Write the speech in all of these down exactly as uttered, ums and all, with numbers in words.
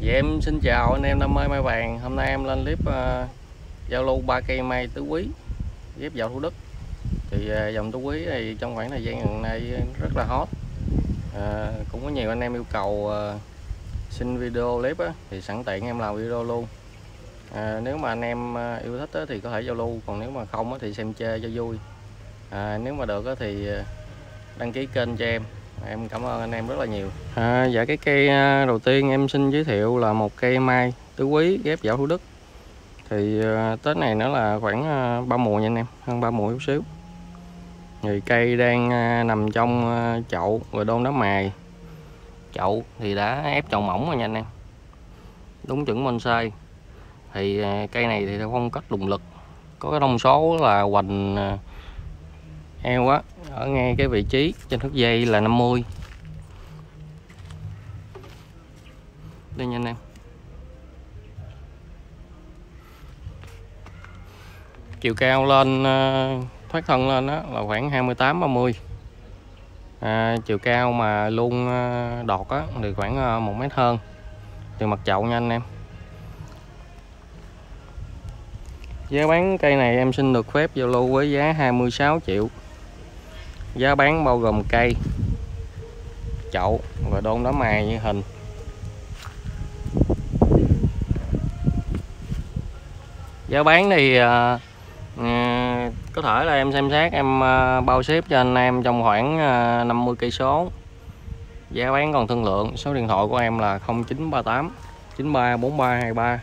Dạ em xin chào anh em đam mê mai vàng. Hôm nay em lên clip uh, giao lưu ba cây mai tứ quý ghép vào Thủ Đức. Thì uh, dòng tứ quý thì trong khoảng thời gian gần đây rất là hot. Uh, cũng có nhiều anh em yêu cầu uh, xin video clip á, thì sẵn tiện em làm video luôn. Uh, nếu mà anh em uh, yêu thích á, thì có thể giao lưu, còn nếu mà không á, thì xem chơi cho vui. Uh, nếu mà được á, thì uh, đăng ký kênh cho em. Em cảm ơn anh em rất là nhiều. À, dạ cái cây đầu tiên em xin giới thiệu là một cây mai tứ quý ghép dạo Thủ Đức. Thì Tết này nữa là khoảng ba mùa nha anh em, hơn ba mùa chút xíu. Thì cây đang nằm trong chậu và đôn đá mài. Chậu thì đã ép chậu mỏng rồi nha anh em, đúng chuẩn bonsai. Thì cây này thì theo phong cách lùng lực, có cái thông số là hoành eo á, ở ngay cái vị trí trên thước dây là năm mươi. Đây nha anh em. Chiều cao lên thoát thân lên đó là khoảng hai mươi tám ba mươi. À, chiều cao mà luôn đọt á thì khoảng một mét hơn từ mặt chậu nha anh em. Giá bán cây này em xin được phép giao lưu với giá hai mươi sáu triệu. Giá bán bao gồm cây, chậu và đôn đá mài như hình. Giá bán thì uh, uh, có thể là em xem xét em uh, bao ship cho anh em trong khoảng uh, năm mươi cây số. Giá bán còn thương lượng. Số điện thoại của em là không chín ba tám chín ba bốn ba hai ba.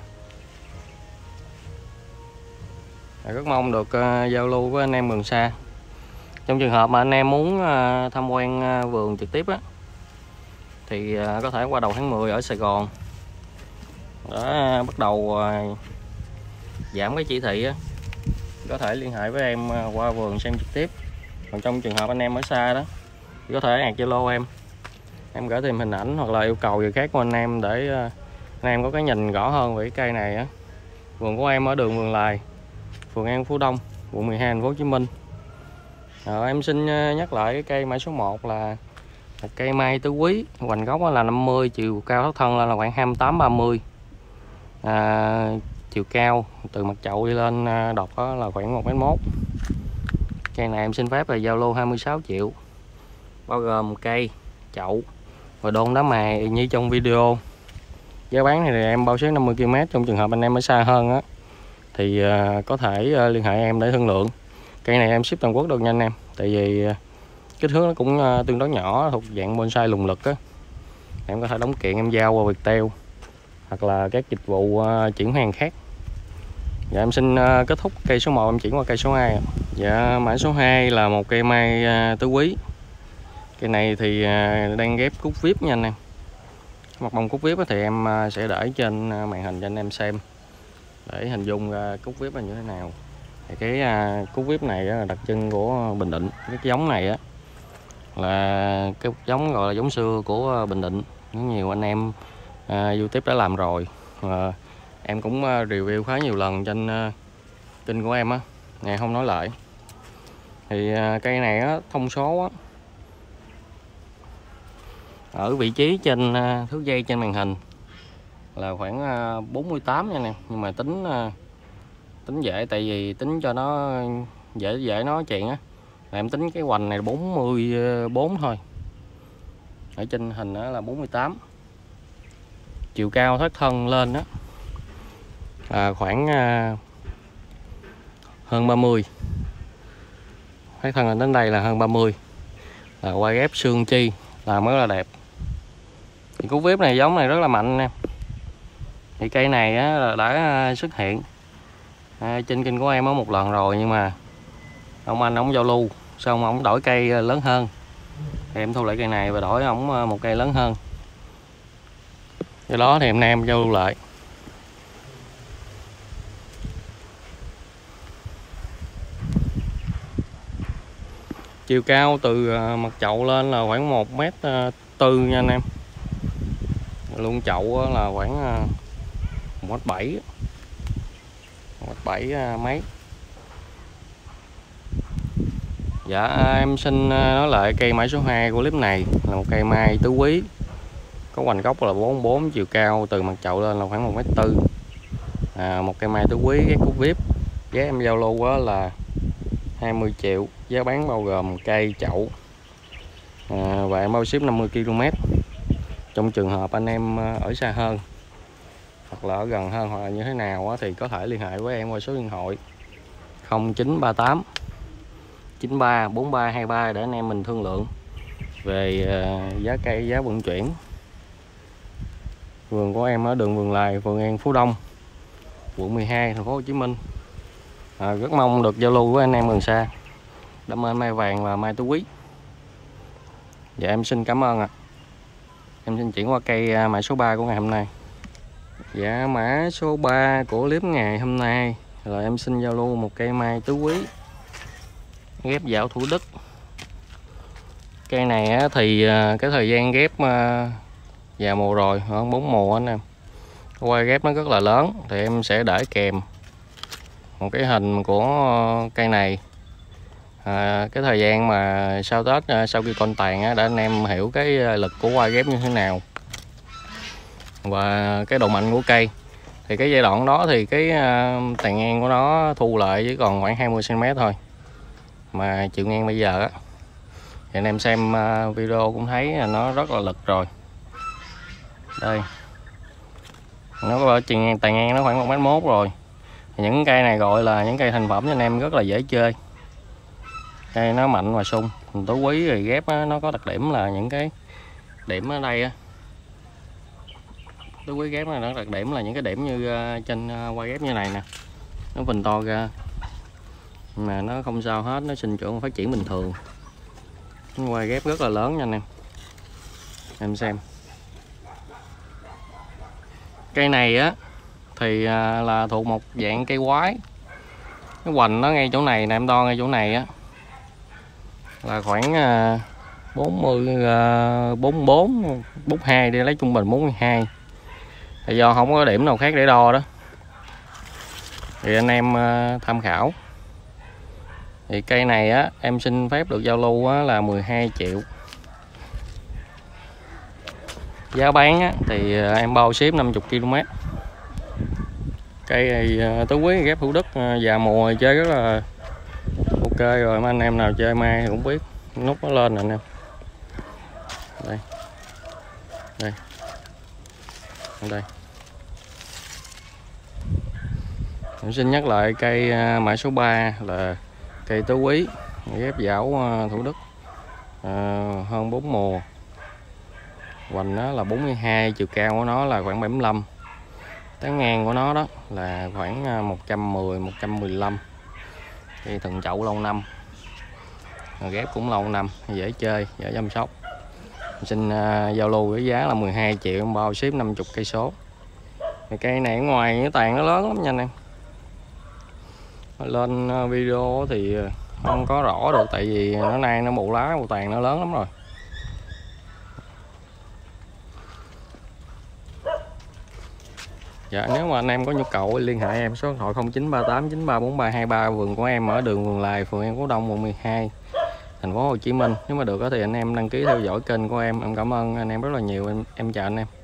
Rất mong được uh, giao lưu với anh em gần xa. Trong trường hợp mà anh em muốn uh, tham quan uh, vườn trực tiếp á, thì uh, có thể qua đầu tháng mười ở Sài Gòn để uh, bắt đầu uh, giảm cái chỉ thị á, có thể liên hệ với em uh, qua vườn xem trực tiếp. Còn trong trường hợp anh em ở xa đó thì có thể add Zalo em, em gửi thêm hình ảnh hoặc là yêu cầu gì khác của anh em để uh, anh em có cái nhìn rõ hơn về cái cây này á. Vườn của em ở đường Vườn Lài, phường An Phú Đông, quận mười hai, thành phố Hồ Chí Minh. Rồi, em xin nhắc lại cái cây mai số một là một cây mai tứ quý, hoành gốc là năm mươi, chiều cao thoát thân là khoảng hai mươi tám ba mươi. À, chiều cao từ mặt chậu đi lên đọt đó là khoảng một mét mốt. Cây này em xin phép là giao lưu hai mươi sáu triệu, bao gồm cây, chậu và đôn đá mài như trong video. Giá bán thì em bao ship năm mươi ki lô mét. Trong trường hợp anh em ở xa hơn á thì có thể liên hệ em để thương lượng. Cây này em ship toàn quốc được nha anh em, tại vì kích thước nó cũng tương đối nhỏ, thuộc dạng bonsai lùng lực á. Em có thể đóng kiện em giao qua Viettel hoặc là các dịch vụ chuyển hàng khác. Dạ em xin kết thúc cây số một, em chuyển qua cây số hai. Dạ mã số hai là một cây mai tứ quý. Cây này thì đang ghép cúc vip nha anh em. Mặt bông cúc vip thì em sẽ để trên màn hình cho anh em xem để hình dung cúc vip là như thế nào. Thì cái cúc vip này là đặc trưng của Bình Định. Cái giống này á là cái giống gọi là giống xưa của Bình Định, nhiều anh em uh, YouTube đã làm rồi. Uh, em cũng uh, review khá nhiều lần trên uh, kênh của em á, ngày không nói lại. Thì uh, cây này á, thông số á, ở vị trí trên uh, thước dây trên màn hình là khoảng uh, bốn mươi tám nha nè, nhưng mà tính uh, tính dễ, tại vì tính cho nó dễ dễ nói chuyện á, là em tính cái hoành này bốn mươi bốn thôi, ở trên hình đó là bốn mươi tám. Chiều cao thoát thân lên đó à, khoảng à, hơn ba mươi. Thoát thân đến đây là hơn ba mươi, là quay ghép xương chi là mới là đẹp. Thì cúc vip này giống này rất là mạnh nè. Thì cây này á, là đã xuất hiện à, trên kênh của em có một lần rồi, nhưng mà ông anh ông giao lưu xong ông đổi cây lớn hơn thì em thu lại cây này và đổi ổng một cây lớn hơn, do đó thì em nay em giao lưu lại. Chiều cao từ mặt chậu lên là khoảng một mét tư nha anh em. Luôn chậu là khoảng một mét bảy, một mét bảy mấy. Dạ em xin nói lại cây mai số hai của clip này là một cây mai tứ quý, Có hoành gốc là bốn mươi bốn, chiều cao từ mặt chậu lên là khoảng một mét tư. À, một cây mai tứ quý ghép cúc vip, giá em giao lưu á là hai mươi triệu, giá bán bao gồm cây, chậu, à, và em bao ship năm mươi ki lô mét. Trong trường hợp anh em ở xa hơn hoặc là ở gần hơn hoặc là như thế nào á, thì có thể liên hệ với em qua số điện thoại không chín ba tám chín ba bốn ba hai ba để anh em mình thương lượng về giá cây, giá vận chuyển. Vườn của em ở đường Vườn Lài, phường An Phú Đông, quận mười hai, thành phố Hồ Chí Minh. À, rất mong được giao lưu với anh em gần xa. Đam ơn mai vàng và mai tứ quý. Dạ em xin cảm ơn ạ. À. Em xin chuyển qua cây mã số ba của ngày hôm nay. Dạ mã số ba của clip ngày hôm nay là em xin giao lưu một cây mai tứ quý ghép dạo Thủ Đức. Cây này thì cái thời gian ghép già mùa rồi, hơn bốn mùa anh em. Qua ghép nó rất là lớn thì em sẽ để kèm một cái hình của cây này. À, cái thời gian mà sau Tết, sau khi con tàn á, để anh em hiểu cái lực của qua ghép như thế nào và cái độ mạnh của cây. Thì cái giai đoạn đó thì cái tàn ngang của nó thu lại chỉ còn khoảng hai mươi xăng ti mét thôi, mà chiều ngang bây giờ á thì anh em xem video cũng thấy là nó rất là lực rồi. Đây, nó có chiều ngang, tàn ngang nó khoảng một mét mốt rồi. Những cây này gọi là những cây thành phẩm cho anh em rất là dễ chơi. Cây nó mạnh và sung. Tứ quý rồi ghép á, nó có đặc điểm là những cái điểm ở đây á. Tứ quý ghép nó đặc điểm là những cái điểm như uh, trên uh, qua ghép như này nè, nó phình to ra mà nó không sao hết, nó sinh trưởng phát triển bình thường. Qua ghép rất là lớn nha anh em. Em xem cây này á thì uh, là thuộc một dạng cây quái. Cái hoành nó ngay chỗ này nè, em đo ngay chỗ này á là khoảng uh, bốn mươi, uh, bốn mươi bốn, bốn mươi hai, đi lấy trung bình bốn mươi hai. Thì do không có điểm nào khác để đo đó thì anh em uh, tham khảo. Thì cây này á em xin phép được giao lưu á, là mười hai triệu. Giá bán á, thì uh, em bao ship năm mươi ki lô mét. Cây này uh, tứ quý ghép Thủ Đức, uh, già mùa chơi rất là ok rồi. Mấy anh em nào chơi mai thì cũng biết. Nút nó lên nè anh em. Đây. Đây. Đây. Em xin nhắc lại cây mã số ba là cây tứ quý ghép dảo Thủ Đức, à, hơn bốn mùa. Hoành nó là bốn mươi hai, chiều cao của nó là khoảng bảy mươi lăm. Tán ngang của nó đó là khoảng một trăm mười, một trăm mười lăm. Cây thần chậu lâu năm. Ghép cũng lâu năm, dễ chơi, dễ chăm sóc. Em xin uh, giao lưu với giá là mười hai triệu, bao ship năm mươi cây số. Cây này ở ngoài cái tàn nó lớn lắm nha anh em. Lên video thì không có rõ được tại vì nó nay nó bộ lá, bộ tàn nó lớn lắm rồi. Dạ nếu mà anh em có nhu cầu liên hệ em số điện thoại không chín ba tám chín ba bốn ba hai ba. Vườn của em ở đường Vườn Lài, phường An Phú Đông, quận mười hai, thành phố Hồ Chí Minh. Nếu mà được thì anh em đăng ký theo dõi kênh của em. Em cảm ơn anh em rất là nhiều. Em, em chào anh em.